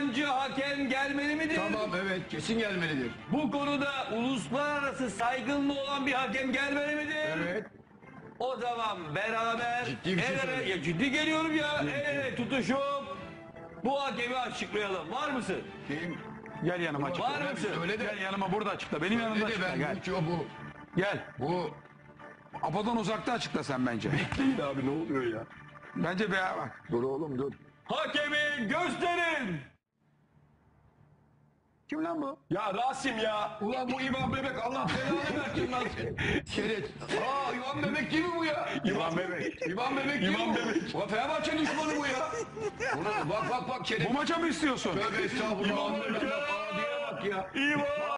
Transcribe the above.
yabancı hakem gelmeli midir? Tamam, evet, kesin gelmelidir. Bu konuda uluslararası saygınlığı olan bir hakem gelmeli midir? Evet. O zaman beraber Ciddi bir şey el ele, söylüyorum. ya ciddi geliyorum ya, el ele tutuşup bu hakemi açıklayalım. Var mısın? Kim? Gel yanıma açıkla. Var mısın? Öyle de. Gel yanıma burada açıkla. Benim yanımda Öyle de açıkla. ben Gel. bu. Gel. Bu. Apo'dan uzakta açıkla sen bence. Değil abi, ne oluyor ya? Bence bak. Dur oğlum, dur. Hakemi gösterin. Kim lan bu? Ya Rasim ya. Ulan bu İvan Bebek, Allah belanı versin lan seni. Şeref. Aa, İvan Bebek değil mi bu ya? İvan Bebek. İvan Bebek değil mi bu? Ulan Fenerbahçe düşmanı bu ya. Bak şeref. Bu maça mı istiyorsun? Tövbe estağfurullah. İvan Bebek. Aa, diye bak ya. İvan.